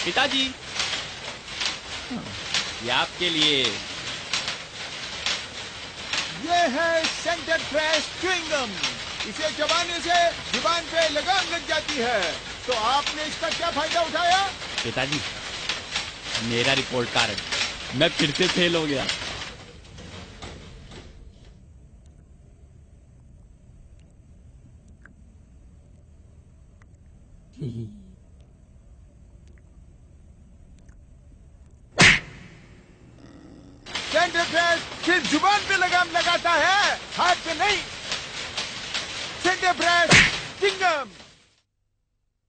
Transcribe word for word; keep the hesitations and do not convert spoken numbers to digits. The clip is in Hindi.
पिताजी, ये आपके लिए। ये है सेंटर फ्रेश च्युइंगम। इसे चबाने से जुबान पे लगाम लग जाती है। तो आपने इसका क्या फायदा उठाया? पिताजी, मेरा रिपोर्ट कार्ड, मैं फिर से फेल हो गया। सेंटर फ्रेश सिर्फ जुबान पे लगाम लगाता है, हाथ पे नहीं। Center Fresh chewing gum.